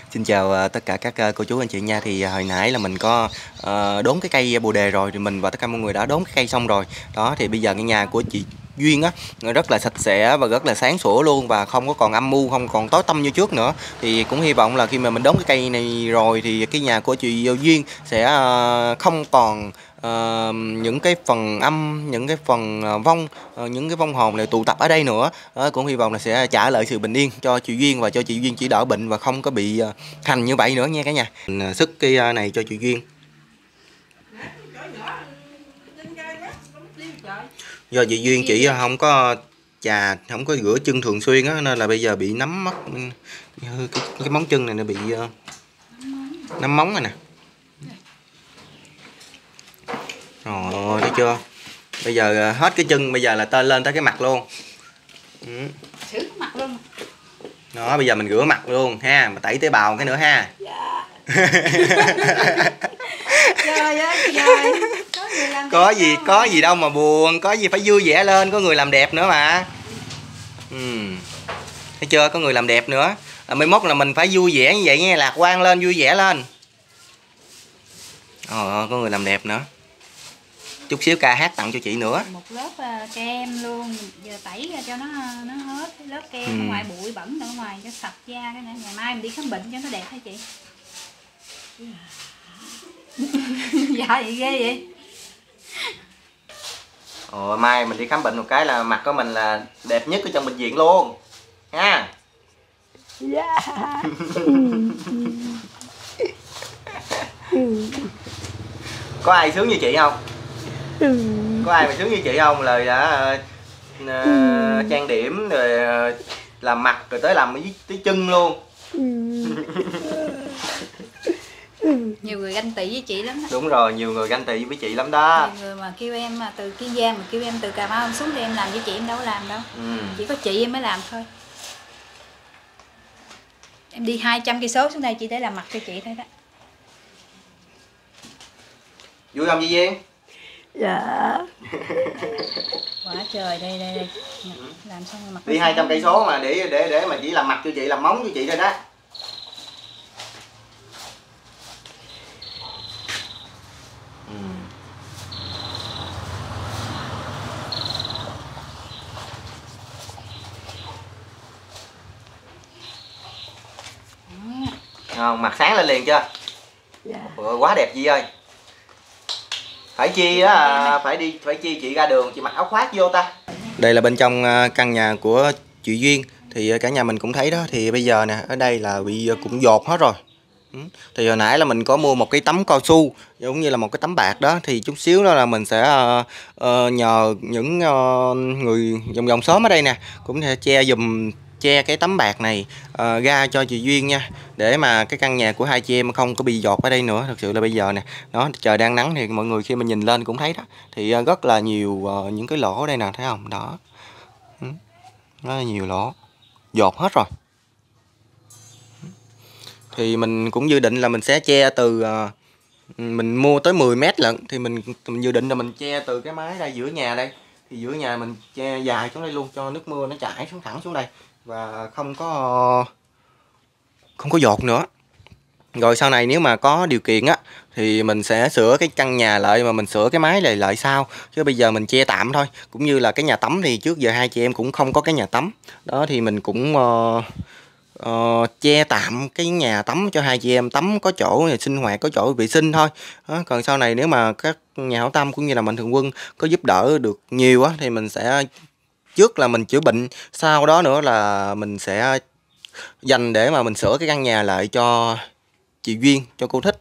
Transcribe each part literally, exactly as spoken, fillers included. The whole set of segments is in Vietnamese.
Xin chào uh, tất cả các uh, cô chú anh chị nha. Thì uh, hồi nãy là mình có uh, đốn cái cây bồ đề rồi, thì mình và tất cả mọi người đã đốn cái cây xong rồi. Đó thì bây giờ cái nhà của chị Duyên á rất là sạch sẽ và rất là sáng sủa luôn, và không có còn âm u, không còn tối tăm như trước nữa. Thì cũng hy vọng là khi mà mình đốn cái cây này rồi thì cái nhà của chị Duyên sẽ uh, không còn Uh, những cái phần âm, những cái phần uh, vong, uh, những cái vong hồn này tụ tập ở đây nữa. Uh, cũng hy vọng là sẽ trả lại sự bình yên cho chị Duyên, và cho chị Duyên chỉ đỡ bệnh và không có bị uh, hành như vậy nữa nha cả nhà. Mình uh, sức cái uh, này cho chị Duyên. Do chị Duyên chỉ uh, không có chà, không có rửa chân thường xuyên á, nên là bây giờ bị nấm mất cái, cái móng chân này nó bị uh, nấm móng này nè. Rồi, thấy chưa? Bây giờ hết cái chân, bây giờ là tên lên tới cái mặt luôn. Ừ. Xử mặt luôn. Đó, bây giờ mình rửa mặt luôn ha, mà tẩy tế bào cái nữa ha. Dạ. Trời ơi, trời. Có, người làm có gì đâu có mà. gì đâu mà buồn, có gì phải vui vẻ lên, có người làm đẹp nữa mà. Ừ. Thấy chưa? Có người làm đẹp nữa. À, mai mốt là mình phải vui vẻ như vậy nha, lạc quan lên, vui vẻ lên. Ờ, có người làm đẹp nữa. Chút xíu ca hát tặng cho chị nữa. Một lớp uh, kem luôn, giờ tẩy ra cho nó nó hết lớp kem ừ. Ở ngoài bụi bẩn ở ngoài cho sạch da cái này. Ngày mai mình đi khám bệnh cho nó đẹp hả chị? Dạ vậy ghê vậy. Ồ, mai mình đi khám bệnh một cái là mặt của mình là đẹp nhất ở trong bệnh viện luôn ha. Dạ. Có ai sướng như chị không? Ừ. Có ai mà sướng như chị không? Lời đã uh, uh, trang điểm rồi uh, làm mặt rồi tới làm với tới chân luôn. Ừ. Nhiều người ganh tị với chị lắm đó. Đúng rồi, nhiều người ganh tị với chị lắm đó. Nhiều người mà kêu em mà từ Kiên Giang mà kêu em từ Cà Mau em xuống đây em làm với chị, em đâu có làm đâu. Ừ. Chỉ có chị em mới làm thôi. Em đi hai trăm cây số xuống đây chỉ để làm mặt cho chị thôi đó. Vui không chị Duyên? Dạ. Quá trời, đây đây đây. Làm xong rồi mặt. Đi hai trăm cây số mà để để để mà chỉ làm mặt cho chị, làm móng cho chị thôi đó. Ừ. Không, mặt sáng lên liền chưa? Dạ. Ủa, quá đẹp chị ơi. Phải chi á, phải đi phải chi chị ra đường chị mặc áo khoác vô ta. Đây là bên trong căn nhà của chị Duyên, thì cả nhà mình cũng thấy đó. Thì bây giờ nè, ở đây là bị cũng dột hết rồi. Thì hồi nãy là mình có mua một cái tấm cao su giống như là một cái tấm bạc đó, thì chút xíu đó là mình sẽ uh, uh, nhờ những uh, người vòng vòng xóm ở đây nè cũng thể che dùm, che cái tấm bạc này uh, ra cho chị Duyên nha, để mà cái căn nhà của hai chị em không có bị dột ở đây nữa. Thực sự là bây giờ nè, nó trời đang nắng thì mọi người khi mà nhìn lên cũng thấy đó, thì uh, rất là nhiều uh, những cái lỗ ở đây nè, thấy không? Đó, rất là nhiều lỗ, dột hết rồi. Thì mình cũng dự định là mình sẽ che từ uh, mình mua tới mười mét lận, thì mình, mình dự định là mình che từ cái mái đây giữa nhà đây, thì giữa nhà mình che dài xuống đây luôn cho nước mưa nó chảy xuống thẳng xuống đây và không có không có dột nữa. Rồi sau này nếu mà có điều kiện á thì mình sẽ sửa cái căn nhà lại, mà mình sửa cái mái này lại sau, chứ bây giờ mình che tạm thôi. Cũng như là cái nhà tắm thì trước giờ hai chị em cũng không có cái nhà tắm đó, thì mình cũng uh, uh, che tạm cái nhà tắm cho hai chị em tắm có chỗ sinh hoạt, có chỗ vệ sinh thôi đó. Còn sau này nếu mà các nhà hảo tâm cũng như là mạnh thường quân có giúp đỡ được nhiều á thì mình sẽ trước là mình chữa bệnh, sau đó nữa là mình sẽ dành để mà mình sửa cái căn nhà lại cho chị Duyên, cho cô thích.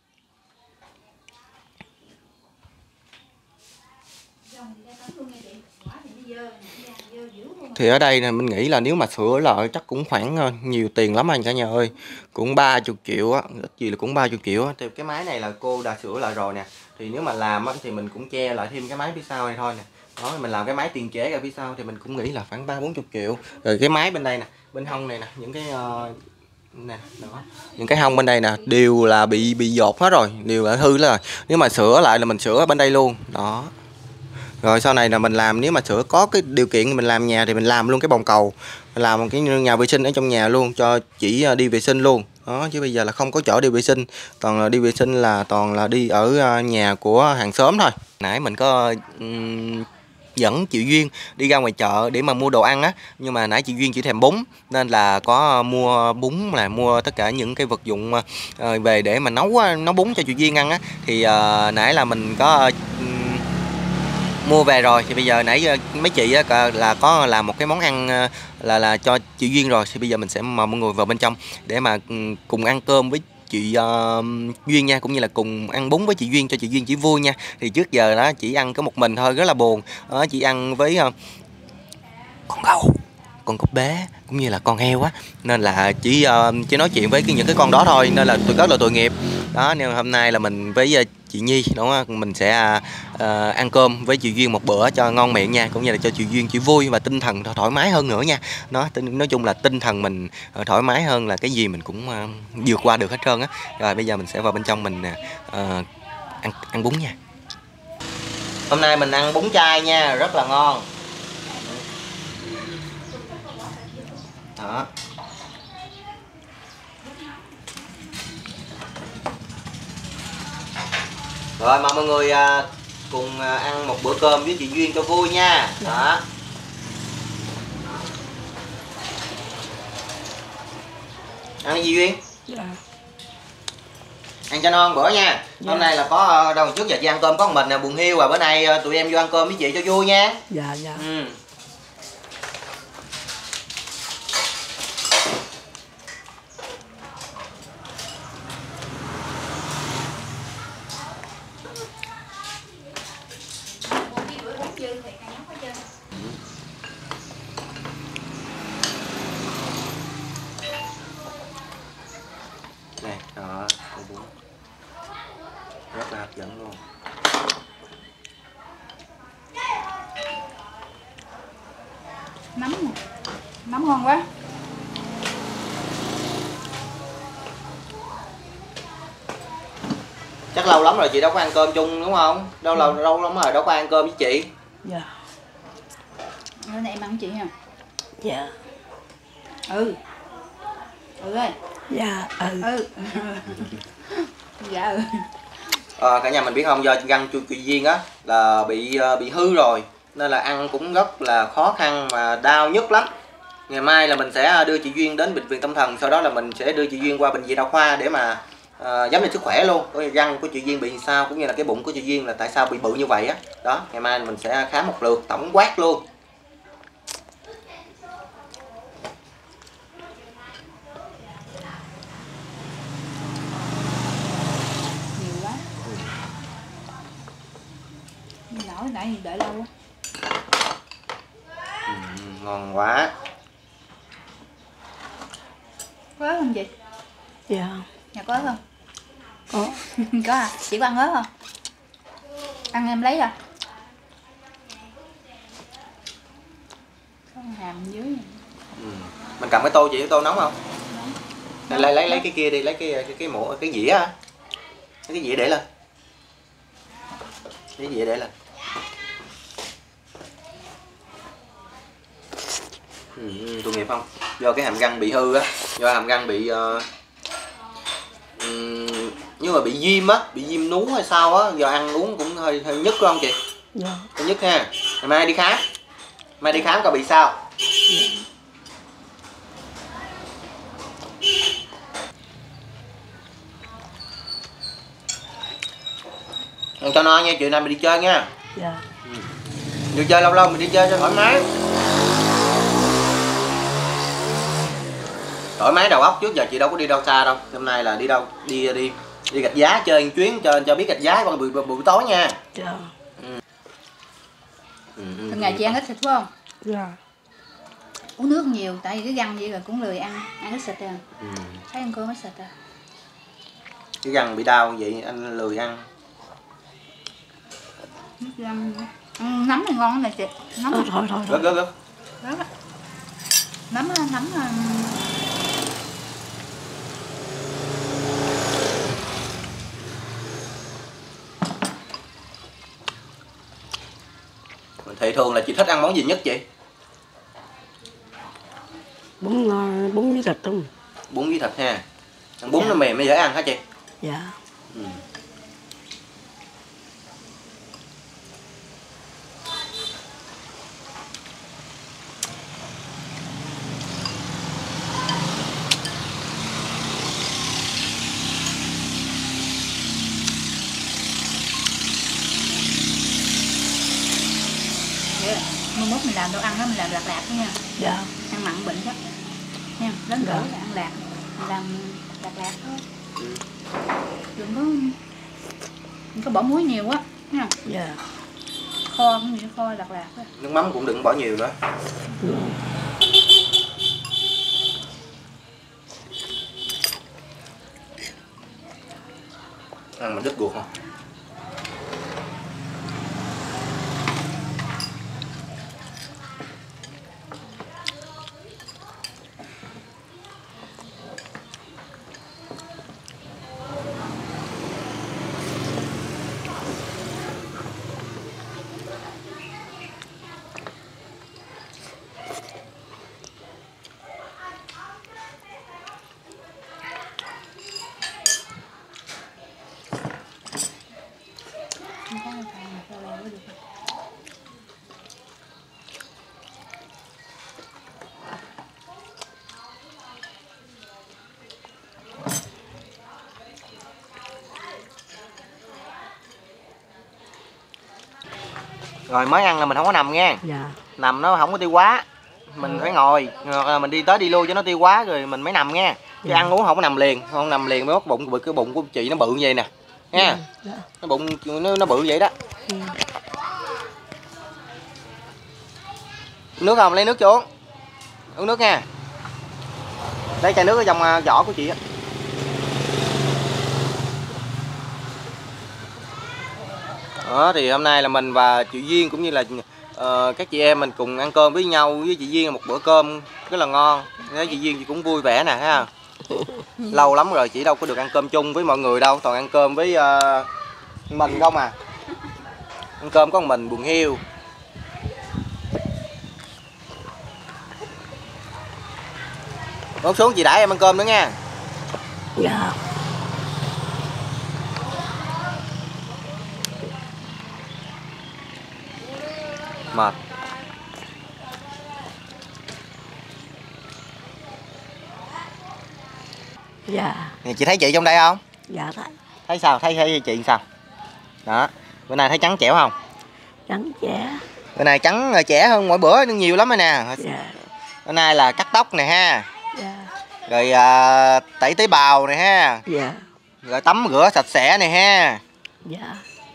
Thì ở đây nè, mình nghĩ là nếu mà sửa lại chắc cũng khoảng nhiều tiền lắm anh cả nhà ơi, cũng ba mươi triệu á, ít gì là cũng ba mươi triệu á. Thì cái máy này là cô đã sửa lại rồi nè, thì nếu mà làm á thì mình cũng che lại thêm cái máy phía sau này thôi nè. Đó, mình làm cái máy tiền chế ra phía sau thì mình cũng nghĩ là khoảng ba bốn mươi triệu. Rồi cái máy bên đây nè, bên hông này nè, những cái uh, nè, đó. Những cái hông bên đây nè đều là bị bị dột hết rồi, đều là hư rồi. Nếu mà sửa lại là mình sửa bên đây luôn. Đó. Rồi sau này là mình làm, nếu mà sửa có cái điều kiện mình làm nhà thì mình làm luôn cái bồn cầu, mình làm một cái nhà vệ sinh ở trong nhà luôn cho chỉ đi vệ sinh luôn. Đó, chứ bây giờ là không có chỗ đi vệ sinh, toàn là đi vệ sinh là toàn là đi ở nhà của hàng xóm thôi. Nãy mình có um, dẫn chị Duyên đi ra ngoài chợ để mà mua đồ ăn á, nhưng mà nãy chị Duyên chỉ thèm bún nên là có mua bún, là mua tất cả những cái vật dụng uh, về để mà nấu nấu bún cho chị Duyên ăn á. Thì uh, nãy là mình có uh, mua về rồi, thì bây giờ nãy mấy chị á, là có làm một cái món ăn là là cho chị Duyên rồi, thì bây giờ mình sẽ mời mọi người vào bên trong để mà cùng ăn cơm với chị uh, Duyên nha, cũng như là cùng ăn bún với chị Duyên cho chị Duyên chỉ vui nha. Thì trước giờ đó chỉ ăn có một mình thôi, rất là buồn đó, chỉ ăn với uh, con gấu, con cóc bé cũng như là con heo á, nên là chỉ uh, chỉ nói chuyện với cái, những cái con đó thôi, nên là tôi rất là tội nghiệp đó. Nên hôm nay là mình với uh, chị Nhi đúng không, mình sẽ uh, ăn cơm với chị Duyên một bữa cho ngon miệng nha, cũng như là cho chị Duyên chỉ vui và tinh thần thoải mái hơn nữa nha. Nó nói chung là tinh thần mình uh, thoải mái hơn là cái gì mình cũng uh, vượt qua được hết trơn á. Rồi bây giờ mình sẽ vào bên trong mình uh, ăn ăn bún nha. Hôm nay mình ăn bún chay nha, rất là ngon đó. Rồi mời mọi người à, cùng à, ăn một bữa cơm với chị Duyên cho vui nha. Đó. Ăn cái gì Duyên? Dạ. Ăn cho non bữa nha. Dạ. Hôm nay là có đâu trước giờ chị ăn cơm có một mình nè, buồn hiu à, bữa nay tụi em vô ăn cơm với chị cho vui nha. Dạ dạ. Ừ. Này, đó, bún rất là hấp dẫn luôn. Nấm nè, nấm ngon quá. Chắc lâu lắm rồi chị đâu có ăn cơm chung đúng không? Đâu lâu lâu lắm rồi đâu có ăn cơm với chị. Dạ. Bữa nay em ăn với chị nha. Dạ. Ừ. Ừ ơi. Dạ. Ừ. Ừ. Dạ ừ. À, cả nhà mình biết không, do răng chui chui Duyên á là bị bị hư rồi nên là ăn cũng rất là khó khăn mà đau nhức lắm. Ngày mai là mình sẽ đưa chị Duyên đến bệnh viện tâm thần, sau đó là mình sẽ đưa chị Duyên qua bệnh viện đa khoa để mà uh, giám định sức khỏe luôn. Có răng của chị Duyên bị sao, cũng như là cái bụng của chị Duyên là tại sao bị bự như vậy á. Đó, ngày mai mình sẽ khám một lượt tổng quát luôn. Nhiều quá. Nổi nãy đợi lâu quá. Ừ, ngon quá. Có ớt không chị? Dạ. Nhà có ớt không? Có. Có à? Chị có ăn ớt không? Ăn em lấy à? Có hàm dưới này. Ừ. Mình cầm cái tô chị, cái tô nóng không? Nóng. Lấy lấy lấy cái kia đi, lấy cái cái cái muỗng, cái dĩa á. Lấy cái dĩa để lên. Lấy cái dĩa để lên. Ừ, tội nghiệp không? Do cái hàm răng bị hư á, do hàm răng bị uh, um, nhưng mà bị viêm á, bị viêm nú hay sao á, giờ ăn uống cũng hơi hơi nhức không chị? Dạ. Hơi nhức ha. Ngày mai đi khám. Mai đi khám coi bị sao. Dạ. Ăn cho no nha, chuyện này mình đi chơi nha. Dạ. Ừ. Đi chơi lâu lâu mình đi chơi cho thoải mái. Thoải mái đầu óc, trước giờ chị đâu có đi đâu xa đâu. Hôm nay là đi đâu? Đi đi đi Gạch Giá chơi một chuyến cho cho biết Gạch Giá vào buổi, buổi, buổi tối nha. Dạ. Ừ. Ừ, ừ, Thường ngày chị ăn ít thịt phải không? Dạ. Uống nước nhiều, tại vì cái răng vậy rồi cũng lười ăn, ăn ít thịt à. Ừ. Thấy ăn cơm ít thịt à. Cái răng bị đau vậy anh lười ăn. Răng... Ăn nấm này ngon này chị. Nấm Thôi thôi thôi. Gớt gớt gớt. Đó. Nấm nấm Thì thường là chị thích ăn món gì nhất chị? Bún bún với thịt không? Bún với thịt ha. Ăn bún dạ. nó mềm nó dễ ăn hả chị? Dạ. Ừ. Mai mốt mình làm đồ ăn đó mình làm lạc lạc đó nha. Dạ. Ăn mặn bệnh đó nha, lớn cỡ Dạ. là ăn lạc, mình làm lạc lạc thôi. Ừ. Đừng có đừng có bỏ muối nhiều quá nha. Dạ. Kho cũng như kho lạc lạc thôi. Nước mắm cũng đừng bỏ nhiều nữa. Ừ. Ăn mà đứt ruột không? Không có cái phần mà kho leo mới được. Rồi mới ăn là mình không có nằm nha. Dạ. Nằm nó không có tiêu hóa. Mình phải ngồi, mình đi tới đi lui cho nó tiêu hóa rồi mình mới nằm nha. Chứ Dạ. ăn uống không có nằm liền, không nằm liền mới mất bụng, cái bụng của chị nó bự như vậy nè. Nha. Dạ. Nó bụng nó, nó bự vậy đó. Ừ. Nước không? Lấy nước cho uống. Uống nước nha. Lấy chai nước ở trong vỏ của chị á. Đó thì hôm nay là mình và chị Duyên cũng như là uh, các chị em mình cùng ăn cơm với nhau với chị Duyên, một bữa cơm rất là ngon. Thấy chị Duyên chị cũng vui vẻ nè, thấy không? Lâu lắm rồi chị đâu có được ăn cơm chung với mọi người đâu, toàn ăn cơm với uh, mình không à. Ăn cơm có một mình buồn hiu. Ngồi xuống chị đãi em ăn cơm nữa nha. Dạ. Mệt. Dạ. Nè, chị thấy chị trong đây không? Dạ thấy. Thấy sao? Thấy, thấy chị sao? Đó. Bữa nay thấy trắng trẻo không? Trắng trẻ. Bữa nay trắng trẻ hơn mỗi bữa nhiều lắm rồi nè. Dạ. Bữa nay là cắt tóc nè ha. Dạ. Rồi à, tẩy tế bào nè ha. Dạ. Rồi tắm rửa sạch sẽ nè ha. Dạ.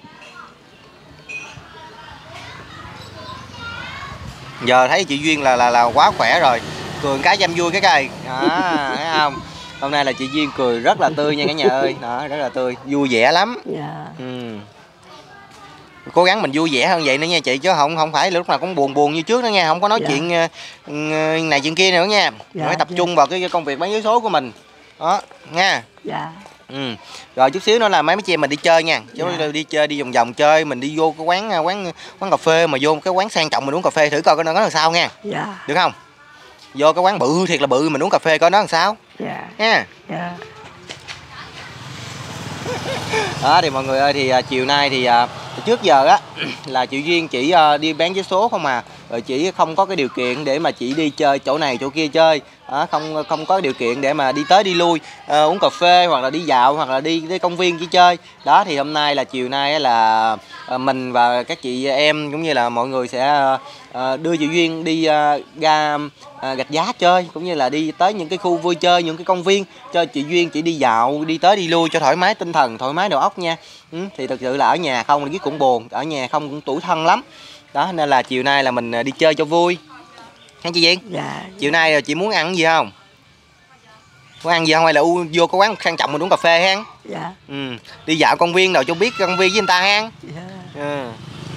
Giờ thấy chị Duyên là là là quá khỏe rồi. Cười cái cho em vui cái cây. Đó, thấy không? Hôm nay là chị Duyên cười rất là tươi nha cả nhà ơi. Đó, rất là tươi, vui vẻ lắm. Dạ. Ừ. Cố gắng mình vui vẻ hơn vậy nữa nha chị, chứ không không phải lúc nào cũng buồn buồn như trước nữa nha, không có nói Dạ. chuyện uh, này chuyện kia nữa nha. Dạ, Phải tập dạ. trung vào cái công việc bán vé số của mình. Đó, nha. Dạ. Ừ. Rồi chút xíu nữa là mấy mấy chị em mình đi chơi nha. Chứ Dạ. đi chơi đi vòng vòng chơi, mình đi vô cái quán quán quán cà phê mà vô cái quán sang trọng mình uống cà phê thử coi có nó làm sao nha. Dạ. Được không? Vô cái quán bự thiệt là bự mình uống cà phê coi nó làm sao. Dạ. Nha. Dạ. Đó thì mọi người ơi, thì à, chiều nay thì à, trước giờ á là chị Duyên chỉ à, đi bán vé số không à, rồi chỉ không có cái điều kiện để mà chị đi chơi chỗ này chỗ kia chơi, à, không không có điều kiện để mà đi tới đi lui à, uống cà phê hoặc là đi dạo hoặc là đi tới công viên chỉ chơi. Đó thì hôm nay là chiều nay á, là à, mình và các chị em cũng như là mọi người sẽ à, đưa chị Duyên đi à, ra à, Gạch Giá chơi, cũng như là đi tới những cái khu vui chơi, những cái công viên cho chị Duyên chỉ đi dạo đi tới đi lui cho thoải mái tinh thần, thoải mái đầu óc nha. Ừ, thì thực sự là ở nhà không thì cũng buồn, ở nhà không cũng tủi thân lắm. Đó nên là chiều nay là mình đi chơi cho vui. Hả chị Duyên? Dạ. Chiều nay rồi chị muốn ăn gì không? Muốn ăn gì không hay là u vô cái quán sang trọng mình uống cà phê ha? Dạ. Ừ, đi dạo công viên đâu cho biết công viên với người ta ha. Dạ. Ừ.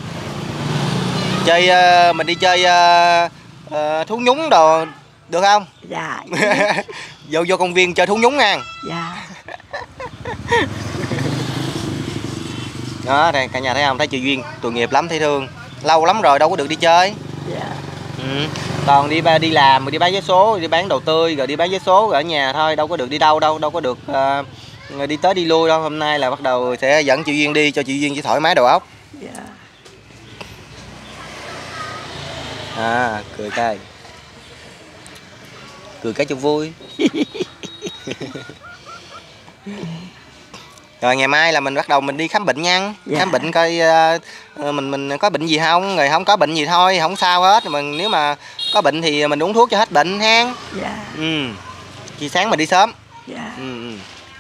Chơi uh, mình đi chơi uh, uh, thú nhúng đồ được không? Dạ. vô vô công viên chơi thú nhúng nha. Dạ. Đó thì cả nhà thấy không, thấy chị Duyên tội nghiệp lắm, thấy thương, lâu lắm rồi đâu có được đi chơi. Dạ. Ừ. Toàn đi ba đi làm rồi đi bán vé số, đi bán đồ tươi rồi đi bán vé số rồi ở nhà thôi, đâu có được đi đâu đâu, đâu có được uh, đi tới đi lui đâu. Hôm nay là bắt đầu sẽ dẫn chị Duyên đi cho chị Duyên chỉ thoải mái đầu óc. Dạ. À, cười cái. Cười cái cho vui. Rồi ngày mai là mình bắt đầu mình đi khám bệnh nha. Dạ. Khám bệnh coi uh, mình mình có bệnh gì không, rồi không có bệnh gì thôi, không sao hết. Mình nếu mà có bệnh thì mình uống thuốc cho hết bệnh ha. Dạ. Ừ. Chị sáng mình đi sớm. Dạ. Ừ, ừ.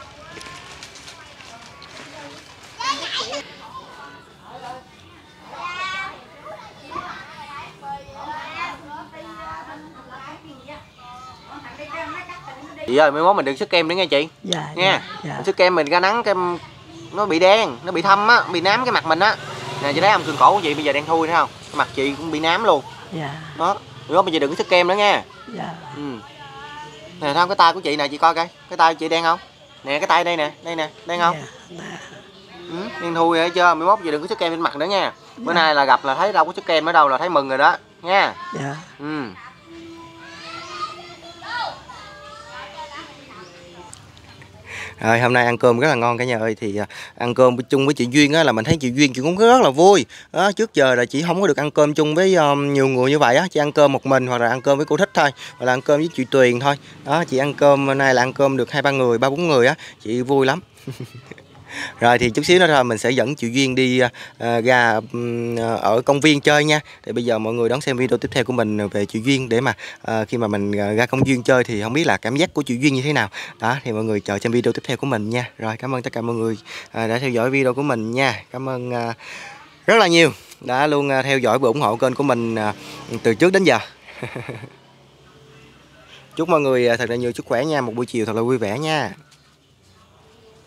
Chị ơi, mai mốt mình đừng sức kem nữa nghe chị. Dạ. Nha. Dạ. Mình sức kem mình ra nắng kem nó bị đen, nó bị thâm á, bị nám cái mặt mình á. Nè chị thấy không, xương cổ của chị bây giờ đen thui thấy không? Cái mặt chị cũng bị nám luôn. Dạ. Đó. Mai mốt bây giờ đừng có sức kem nữa nha. Dạ. Ừ. Nè thấy không, cái tay của chị nè, chị coi coi. Cái tay của chị đen không? Nè cái tay đây nè, đây nè, đen không? Dạ. Ừ, đen thui rồi thấy chưa? Mai mốt giờ đừng có sức kem trên mặt nữa nha. Bữa nay là gặp là thấy đâu có sức kem ở đâu là thấy mừng rồi đó nha. Dạ. Ừ. Rồi, hôm nay ăn cơm rất là ngon cả nhà ơi. Thì ăn cơm chung với chị Duyên á, là mình thấy chị Duyên chị cũng rất là vui đó. Trước giờ là chị không có được ăn cơm chung với um, nhiều người như vậy á. Chị ăn cơm một mình hoặc là ăn cơm với cô Thích thôi, hoặc là ăn cơm với chị Tuyền thôi đó. Chị ăn cơm hôm nay là ăn cơm được hai ba người, ba bốn người á, chị vui lắm. Rồi thì chút xíu nữa thôi mình sẽ dẫn chị Duyên đi uh, ra um, ở công viên chơi nha. Thì bây giờ mọi người đón xem video tiếp theo của mình về chị Duyên, để mà uh, khi mà mình uh, ra công viên chơi thì không biết là cảm giác của chị Duyên như thế nào. Đó thì mọi người chờ xem video tiếp theo của mình nha. Rồi cảm ơn tất cả mọi người uh, đã theo dõi video của mình nha. Cảm ơn uh, rất là nhiều đã luôn uh, theo dõi và ủng hộ kênh của mình uh, từ trước đến giờ. Chúc mọi người uh, thật là nhiều sức khỏe nha, một buổi chiều thật là vui vẻ nha.